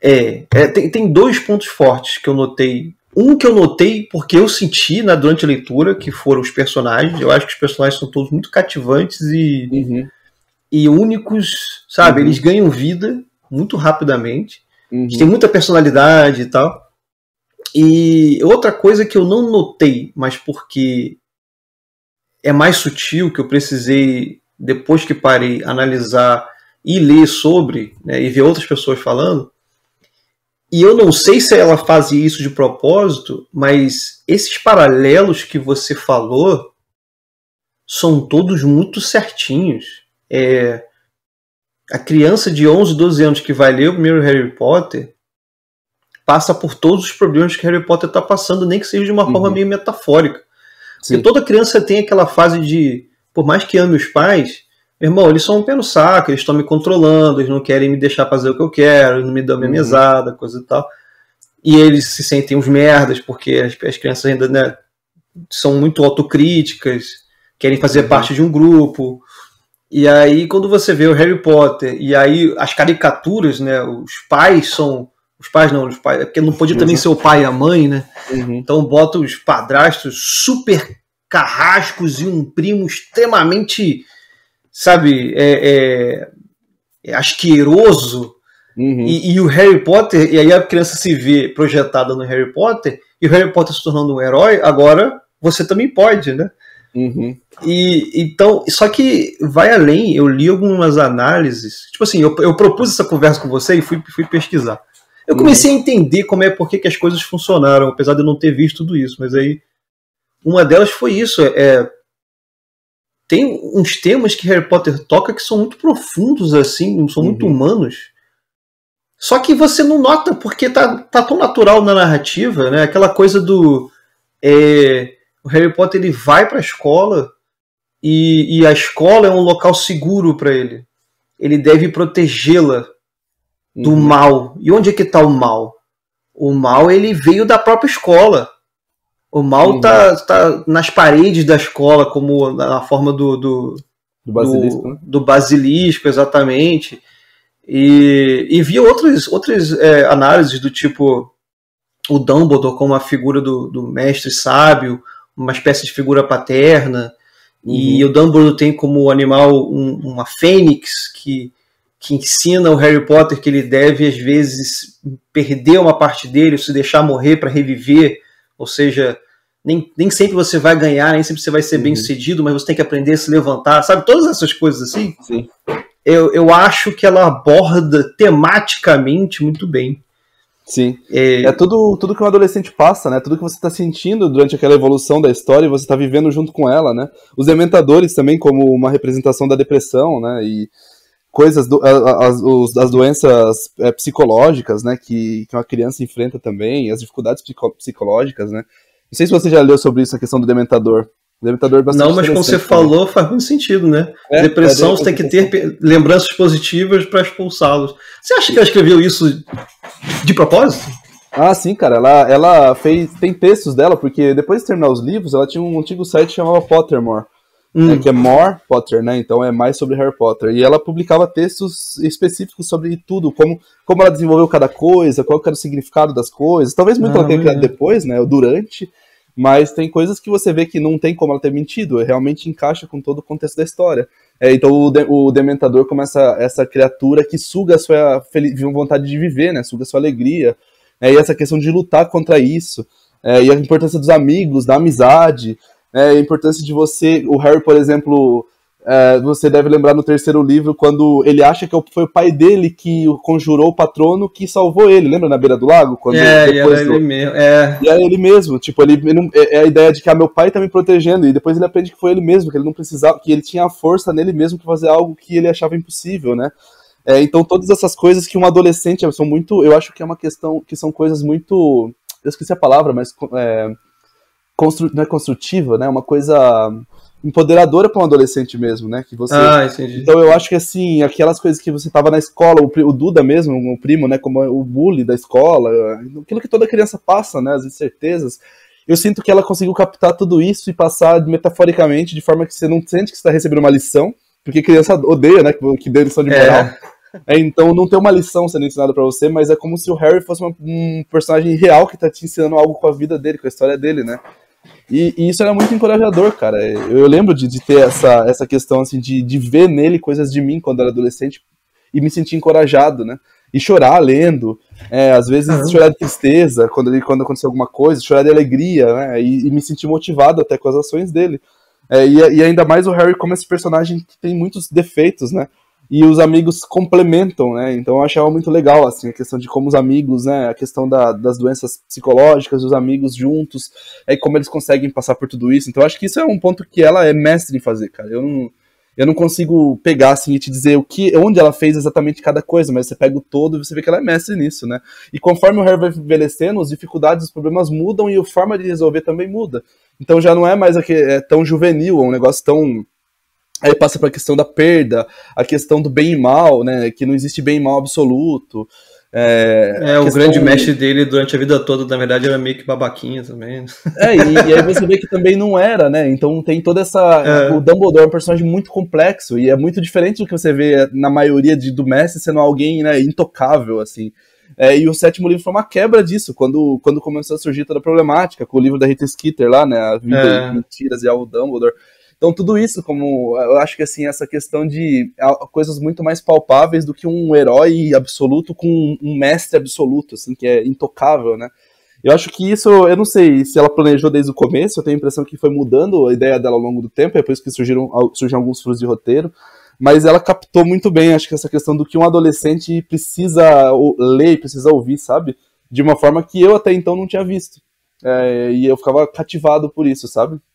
Tem dois pontos fortes que eu notei. Um que eu notei porque eu senti, né, durante a leitura, que foram os personagens. Eu acho que os personagens são todos muito cativantes e únicos, sabe? Eles ganham vida muito rapidamente. Eles têm muita personalidade e tal. E outra coisa que eu não notei, mas porque é mais sutil, que eu precisei, depois que parei, analisar e ler sobre, né, e ver outras pessoas falando, e eu não sei se ela fazia isso de propósito, mas esses paralelos que você falou são todos muito certinhos. A criança de 11, 12 anos que vai ler o primeiro Harry Potter passa por todos os problemas que Harry Potter está passando, nem que seja de uma forma meio metafórica. Porque toda criança tem aquela fase de, por mais que ame os pais, meu irmão, eles são um pé no saco, eles estão me controlando, eles não querem me deixar fazer o que eu quero, eles não me dão minha mesada, coisa e tal. E eles se sentem uns merdas, porque as crianças ainda, né, são muito autocríticas, querem fazer parte de um grupo. E aí, quando você vê o Harry Potter, e aí as caricaturas, né, os pais, porque não podia também ser o pai e a mãe, né? Então bota os padrastos super carrascos e um primo extremamente, sabe, asqueroso. E o Harry Potter, e aí a criança se vê projetada no Harry Potter, e o Harry Potter se tornando um herói, agora você também pode, né? Então, só que vai além. Eu li algumas análises, tipo assim, eu propus essa conversa com você e fui pesquisar. Eu comecei a entender por que as coisas funcionaram, apesar de eu não ter visto tudo isso. Mas aí, uma delas foi isso. Tem uns temas que Harry Potter toca que são muito profundos, assim, são muito humanos. Só que você não nota, porque tá tão natural na narrativa, né? Aquela coisa do... o Harry Potter, ele vai pra escola e a escola é um local seguro para ele. Ele deve protegê-la do mal. E onde é que está o mal? O mal, ele veio da própria escola. O mal tá nas paredes da escola, como na forma do basilisco, né? Do basilisco, exatamente. E vi outras análises do tipo o Dumbledore como a figura do mestre sábio, uma espécie de figura paterna. E o Dumbledore tem como animal uma fênix que ensina o Harry Potter que ele deve, às vezes, perder uma parte dele, se deixar morrer para reviver. Ou seja, nem sempre você vai ganhar, nem sempre você vai ser bem sucedido, mas você tem que aprender a se levantar, sabe? Todas essas coisas assim. Sim. Eu acho que ela aborda tematicamente muito bem. Sim. É tudo que um adolescente passa, né? Tudo que você está sentindo durante aquela evolução da história e você está vivendo junto com ela, né? Os Dementadores também como uma representação da depressão, né? E coisas, as doenças psicológicas, né? Que uma criança enfrenta também, as dificuldades psicológicas, né? Não sei se você já leu sobre isso, a questão do Dementador. O Dementador é bastante Não, mas como você falou, faz muito sentido, né? Depressão, você tem que ter lembranças positivas para expulsá-los. Você acha que ela escreveu isso de propósito? Ah, sim, cara. Ela tem textos dela, porque depois de terminar os livros, ela tinha um antigo site que chamava Pottermore, né, que é More Potter, né? Então é mais sobre Harry Potter. E ela publicava textos específicos sobre tudo, como ela desenvolveu cada coisa, qual que era o significado das coisas. Talvez muito ela tenha criado depois, né? Ou durante. Mas tem coisas que você vê que não tem como ela ter mentido, realmente encaixa com todo o contexto da história. Então o Dementador começa essa criatura que suga a sua vontade de viver, né? Suga a sua alegria. E essa questão de lutar contra isso. E a importância dos amigos, da amizade. A importância de você... O Harry, por exemplo, você deve lembrar no terceiro livro, quando ele acha que foi o pai dele que conjurou o patrono que salvou ele. Lembra na beira do lago? Quando e era ele mesmo. E era ele mesmo. Tipo, ele não, é a ideia de que meu pai tá me protegendo. E depois ele aprende que foi ele mesmo, que ele não precisava, que ele tinha a força nele mesmo para fazer algo que ele achava impossível, né? Então todas essas coisas que um adolescente são muito... Eu acho que é uma questão que são coisas muito... Eu esqueci a palavra, mas... não é construtiva, né? Uma coisa empoderadora para um adolescente mesmo, né? Que você... entendi. Então eu acho que assim, aquelas coisas que você tava na escola, o Duda mesmo, o primo, né? Como o bully da escola, aquilo que toda criança passa, né? As incertezas. Eu sinto que ela conseguiu captar tudo isso e passar metaforicamente de forma que você não sente que você está recebendo uma lição, porque criança odeia, né? Que dê lição de moral. Então não tem uma lição sendo ensinada pra você, mas é como se o Harry fosse um personagem real que tá te ensinando algo com a vida dele, com a história dele, né? E isso era muito encorajador, cara. Eu lembro de ter essa questão, assim, de ver nele coisas de mim quando era adolescente e me sentir encorajado, né? E chorar lendo, às vezes chorar de tristeza quando aconteceu alguma coisa, chorar de alegria, né? E me sentir motivado até com as ações dele. E ainda mais o Harry como esse personagem que tem muitos defeitos, né? E os amigos complementam, né? Então eu achava muito legal, assim, a questão de como os amigos, né? A questão das doenças psicológicas, os amigos juntos, como eles conseguem passar por tudo isso. Então eu acho que isso é um ponto que ela é mestre em fazer, cara. Eu não consigo pegar, assim, e te dizer onde ela fez exatamente cada coisa, mas você pega o todo e você vê que ela é mestre nisso, né? E conforme o Harry vai envelhecendo, as dificuldades, os problemas mudam e a forma de resolver também muda. Então já não é mais tão juvenil, é um negócio tão... Aí passa para a questão da perda, a questão do bem e mal, né? Que não existe bem e mal absoluto. O grande mestre dele durante a vida toda, na verdade, era meio que babaquinha também. E aí você vê que também não era, né? Então tem toda essa... O Dumbledore é um personagem muito complexo e é muito diferente do que você vê na maioria do mestre sendo alguém, né, intocável, assim. E o sétimo livro foi uma quebra disso, quando começou a surgir toda a problemática, com o livro da Rita Skeeter lá, né? A Vida de Mentiras e ao Dumbledore. Então tudo isso, como eu acho que assim, essa questão de coisas muito mais palpáveis do que um herói absoluto com um mestre absoluto, assim, que é intocável, né? Eu acho que isso, eu não sei se ela planejou desde o começo, eu tenho a impressão que foi mudando a ideia dela ao longo do tempo, é por isso que surgiram alguns furos de roteiro, mas ela captou muito bem, acho que essa questão do que um adolescente precisa ler e precisa ouvir, sabe? De uma forma que eu até então não tinha visto. E eu ficava cativado por isso, sabe?